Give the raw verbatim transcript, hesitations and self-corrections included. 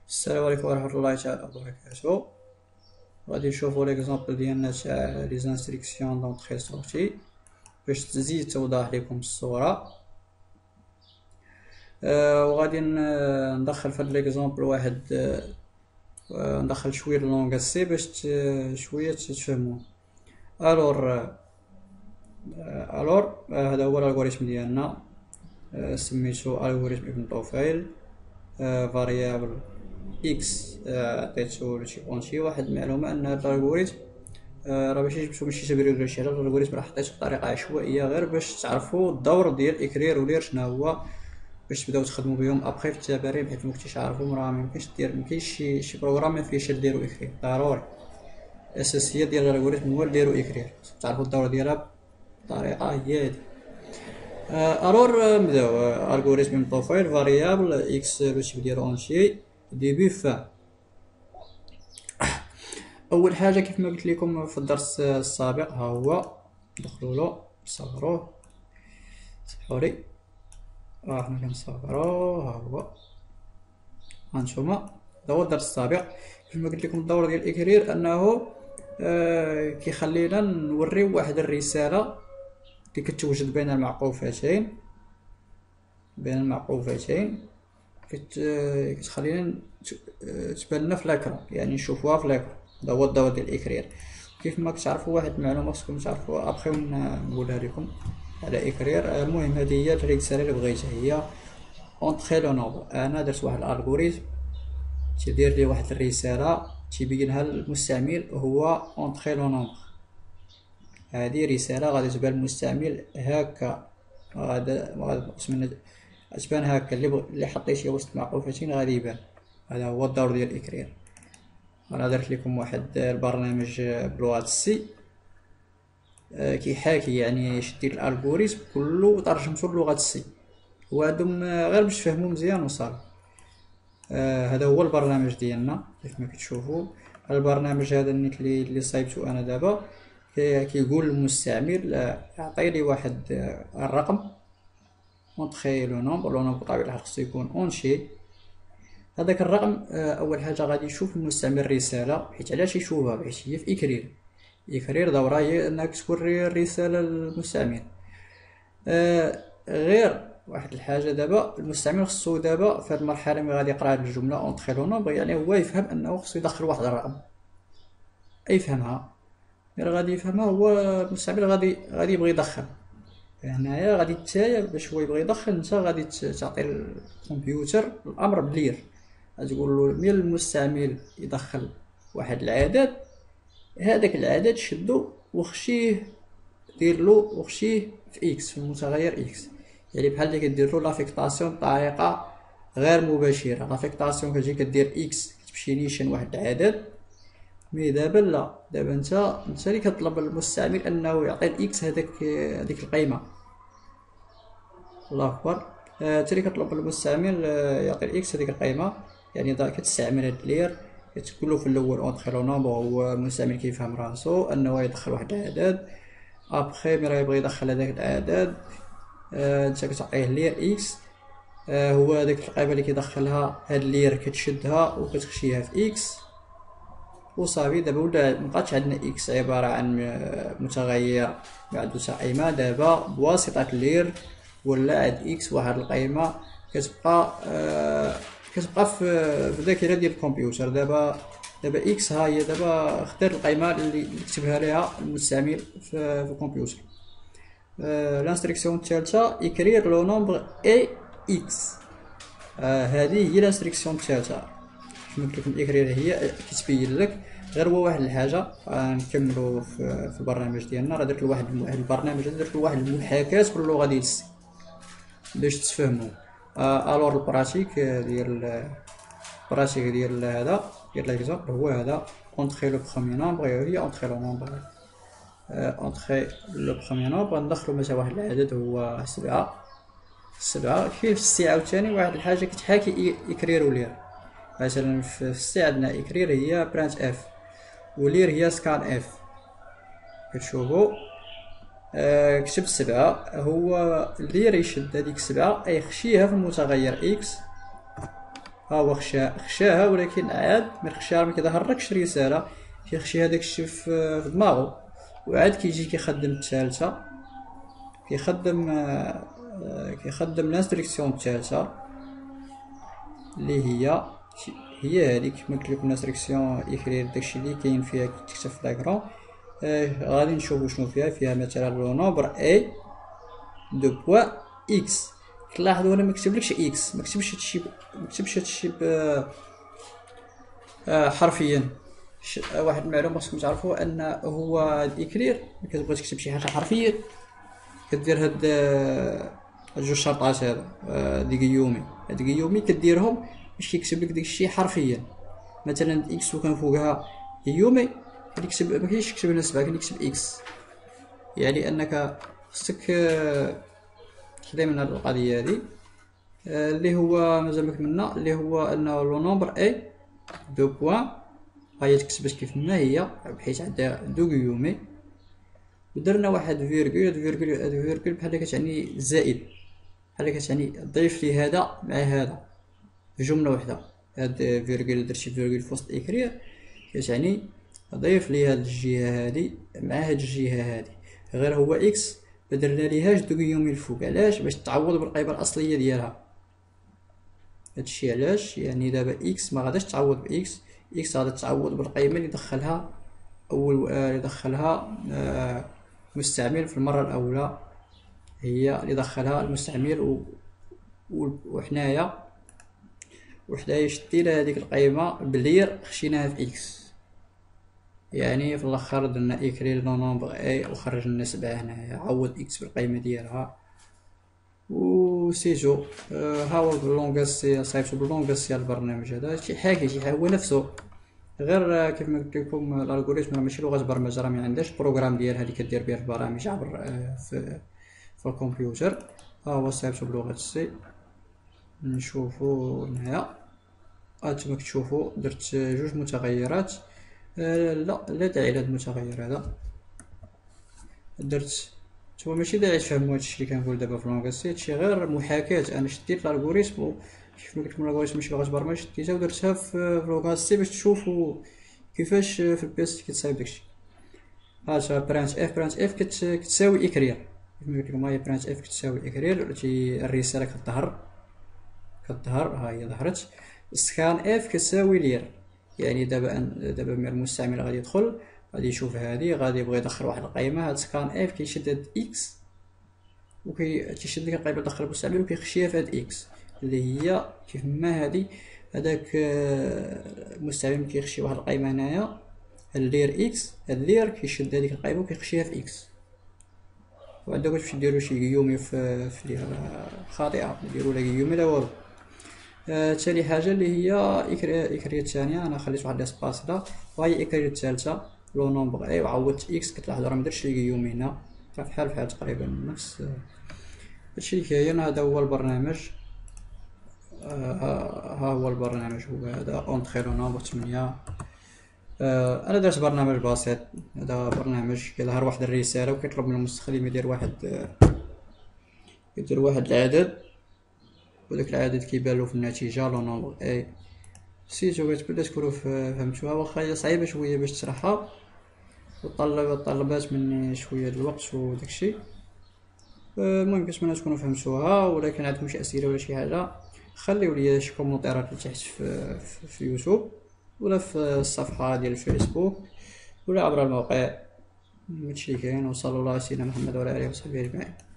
السلام عليكم ورحمة الله تعالى وبركاته. غادي نشوفو ليكزامبل ديالنا تاع لي زانستركسيون دونطخي سورتي باش تزيد توضح لكم الصورة. آه وغادي ندخل في هاد ليكزامبل واحد آه ندخل شوية لونغ سي باش شوية تفهموا. الور آه الور آه هذا هو الالغوريثم ديالنا، آه سميتو الغوريثم ابن طوفيل. آه فاريابل اكس عطيتو لشي اونتي. واحد المعلومه ان هذا الالغوريثم آه راه ماشي جبتو ماشي تبرير ولا شي حاجه، الالغوريثم راه حطيته بطريقه عشوائيه غير باش تعرفوا الدور ديال اكرير ولير شنو هو، باش تبداو تخدموا بهم ابخي في التمارين، حيت مكنتيش عارفهم راه ميمكنش دير مكاينش شي شي بروغرام ما فيهش ديروا اكرير. ضروري الاساسيه ديال الالغوريثم هو ديروا اكرير، تعرفوا الدور ديالها بطريقه هي هادي. الور نبداو. الغوريثم من بروفايل فاريابل اكس لو تيب ديالو اونتي ديبي فان. اول حاجه كيف ما قلت لكم في الدرس السابق ها هو، ندخلوا له نصغروه، سمحوا لي راه حنا كنصغروه ها هو هانتوما. هذا هو الدرس السابق. كيف ما قلت لكم الدور ديال الاكرير انه آه كيخلينا نوريو واحد الرساله اللي كتوجد بين المعقوفتين بين المعقوفتين كتخلينا تبان لنا في لاكرون، يعني نشوفوها في لاكرون. هذا هو الدور ديال الاكرير. كيف ما كتعرفوا واحد المعلومه خصكم تعرفوها ابخي نقولها لكم على اكرير. المهم هذه هي الرساله اللي بغيتها، هي اونطخي لو نومبر. انا درت واحد الالغوريثم تيدير لي واحد الرساله تيبينها للمستعمل هو اونطخي لو نومبر. هذه رساله غادي تبان للمستعمل هكا، غادا غادا تمنى تبان هكا اللي اللي حطيتيه وسط معقوفتين غادي يبان. هذا هو الدور ديال الاكرير. انا درت لكم واحد البرنامج بلغه السي آه كيحاكي، يعني شديت الالغوريثم كله وترجمته للغه السي، وهادم غير باش تفهموا مزيان وصافي. آه هذا هو البرنامج ديالنا كيف ما كتشوفوا. البرنامج هذا النيت اللي اللي صايبتو انا دابا كيقول للمستعمل اعطي لي واحد الرقم اونطخي لو نومبر. لو نومبر بطبيعه الحال خصو يكون اونشي. هذاك الرقم اول حاجه غادي يشوف المستعمل الرساله، حيت علاش يشوفها؟ حيت هي في اكرير. اكرير دورها هي انك توري الرساله للمستعمل. آه غير واحد الحاجه دابا المستعمل خصو دابا في هذه المرحله ملي غادي يقرا هذه الجمله اونطخي لو نومبر، يعني هو يفهم انه خصو يدخل واحد الرقم، يفهمها. غير غادي يفهمها هو المستعمل غادي غادي يبغي يدخل. هنايا غادي نتايا باش هو يبغي يدخل، انت غادي تعطي الكمبيوتر الامر بلير، غتقول له ملي المستعمل يدخل واحد العدد، هذاك العدد شدو وخشيه دير له وخشيه في اكس، في المتغير اكس. يعني بحال اللي كدير له لافيكطاسيون بطريقه غير مباشره. لافيكطاسيون كتجي كدير اكس كتمشي نيشان واحد العدد، مي دابا لا، دابا انت انت اللي كطلب المستعمل انه يعطي الاكس هذاك هذيك القيمه. الله اكبر. انت اللي كطلب المستعمل يعطي الاكس هذيك القيمه، يعني دا كتستعمل هاد لير كتقول له في الاول اونطخي لو نومبر، هو المستعمل كيفهم راسو انه يدخل واحد العدد. ابخي ملي يبغي يدخل هذاك العدد انت كتعطيه لير اكس، هو هذيك القيمه اللي كيدخلها هاد لير كتشدها وكتخشيها في اكس وصافي. دابا ولا مبقاتش عندنا اكس عباره عن متغير معدوسه قيمه، دابا بواسطه لير ولا عند اكس واحد القيمه كتبقى آه كتبقى في في الذاكره ديال الكمبيوتر. دابا دابا اكس ها هي دابا اختار القيمه اللي كتبها ليها المستعمل في, في الكمبيوتر. آه الانستركسيون الثالثه اكرير لو نومبر اي اكس. آه هذه هي الانستركسيون الثالثه. كما قلت لكم الاكرير هي كتبين لك. غير هو واحد الحاجه غنكملوا في, في البرنامج ديالنا. راه درت واحد البرنامج درت واحد المحاكاه باللغه ديال السي باش تفهموا. آه الور البراتيك ديال البراتيك ديال هذا ديال ليكزامبل هو هذا اونطخي لو بروميي نومبر، هي اونطخي لو نومبر اونطخي لو بروميي نومبر. ندخلوا مثلا واحد العدد هو سبعة. سبعة كيف السي عاوتاني واحد الحاجه كتحاكي اكرير ولير. مثلا في السي عندنا اكرير هي برانت اف ولير هي سكان اف. كتشوفوا آه كتب سبعة، هو لير يشد هذيك سبعة يخشيها في المتغير اكس ها هو خشا خشاها، ولكن عاد ملي خشاها ما كيظهرلكش رساله، كيخشي هذاك الشيء في دماغو، وعاد كيجي كيخدم الثالثه، كيخدم كيخدم الانستركسيون الثالثه اللي هي هي هذيك كما قلت لكم انستركسيون اكرير، داكشي اللي كاين فيها كتكتب في لاكرون. آه غادي نشوفو شنو فيها. فيها مثلا لو نومبر اي دو بوا اكس. كلاحظوا انا ما كتبلكش اكس، ما كتبش هادشي ما كتبش هادشي آه حرفيا. واحد المعلومه خصكم تعرفوا ان هو الاكرير ملي كتبغي تكتب شي حاجه حرفيا كدير هاد جوج شرطات هذا دي غيومي، هاد غيومي كديرهم باش كيكتب لك داكشي حرفيا. مثلا اكس وكان فوقها غيومي كيكتب ما كاينش يكتب نسبه، كاين يكتب اكس، يعني انك خصك تخدم من هاد القضيه هادي اللي هو مازال ما كملنا، اللي هو انه لو نومبر اي دو بوين هي تكتبت كيف ما هي بحيث عندها دو غيومي، ودرنا واحد فيرغول. هاد فيرغول هاد فيرغول بحال كتعني زائد، بحال كتعني ضيف لي هذا مع هذا في جمله واحده. هاد فيرغول درتي فيرغول في وسط اكرير كتعني ضيف لي هاد الجهه هادي مع هاد الجهه هادي، غير هو اكس ما درنا ليهاش دو غيومي الفوق. علاش؟ باش تعوض بالقيمه الاصليه ديالها. هادشي علاش، يعني دابا اكس ما غاداش تعوض باكس، اكس غادا تعوض بالقيمه اللي دخلها اول اللي دخلها آه مستعمل في المره الاولى، هي اللي دخلها المستعمل و... وحنايا وحنايا شدينا هذيك القيمه بلير خشيناها في اكس، يعني في الاخر درنا اكرير لو نومبر اي وخرجنا سبعة هنايا، عوض اكس بالقيمه ديالها و سيجو. آه ها هو باللونغاس صايبتو باللونغاس ديال البرنامج هذا، شي حاجه شي هو نفسه، غير كيف ما قلت لكم الالغوريثم راه ماشي لغه برمجه، راه ما عندهاش بروغرام ديالها اللي كدير بها البرامج عبر آه في في الكمبيوتر. ها هو صايبتو بلغه السي. نشوفو هنايا هانتوما كتشوفو درت جوج متغيرات. آه لا لا داعي لهاد المتغير هذا، درت نتوما ماشي داعي تفهموا هادشي اللي كنقول دابا في لونغاس، هادشي غير محاكاة. انا شديت الالغوريثم كيف ما قلت لكم الالغوريثم ماشي لغه برمجه، شديتها ودرتها في لونغاس سي باش تشوفوا كيفاش في البيس كيتصايب داكشي. هانتا برانت اف برانت اف كتساوي اكرير، كيف ما قلت لكم هي برانت اف كتساوي اكرير، الرساله كتظهر كتظهر ها هي ظهرت. سكان اف كتساوي لير، يعني دابا دابا المستعمل غادي يدخل غادي يشوف هادي، غادي يبغي يدخل واحد القيمه، هاد سكان اف كيشد هاد اكس وكي تيشد ديك القيمه داخل المستعمل وكيخشيها في هاد اكس اللي هي كيف ما هادي. هذاك المستعمل كيخشي واحد القيمه هنايا اللير اكس، هاد لير كيشد هذيك القيمه وكيخشيها في اكس. وعندكم باش ديروا شي غيومي في في خاطئه ديروا لا غيومي لا والو. ثاني حاجه اللي هي اكرير الثانيه، انا خليت واحد الاسباس هنا، وهي اكرير الثالثه لو نومبر اي وعوضت اكس. كتلاحظوا راه مدرتش لي غيومي هنا، راه بحال بحال تقريبا نفس هادشي اللي كاين. هذا هو البرنامج. آه ها هو البرنامج هو هذا اونتري لو نومبر ثمانية. آه انا درت برنامج بسيط، هذا برنامج كيظهر واحد الرساله وكيطلب من المستخدم يدير واحد يدير واحد العدد، وداك العدد كيبان له في النتيجه لو نومبر اي. سيتو كتبدا تكونوا فهمتوها، واخا هي صعيبه شويه باش تشرحها وطلب طلبات مني شويه د الوقت وداكشي. المهم كنتمنى تكونوا فهمتوها، ولكن عندكم شي اسئله ولا شي حاجه خليو لي شي كومونتيرات لتحت في, في, في يوتيوب ولا في الصفحه ديال الفيسبوك ولا عبر الموقع. هادشي اللي كاين، وصلى الله على سيدنا محمد وعلى اله وصحبه اجمعين.